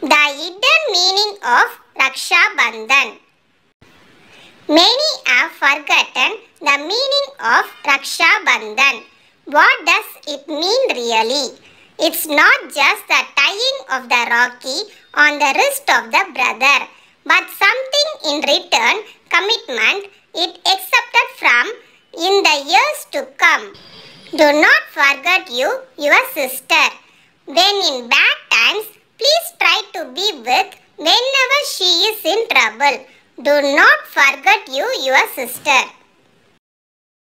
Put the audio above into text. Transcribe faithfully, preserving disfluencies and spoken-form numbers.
The hidden meaning of Raksha Bandhan. Many have forgotten the meaning of Raksha Bandhan. What does it mean really? It's not just the tying of the Rakhi on the wrist of the brother, but something in return commitment it accepted from in the years to come. Do not forget you, your sister. When in bad times, please try to be with whenever she is in trouble. Do not forget you, your sister.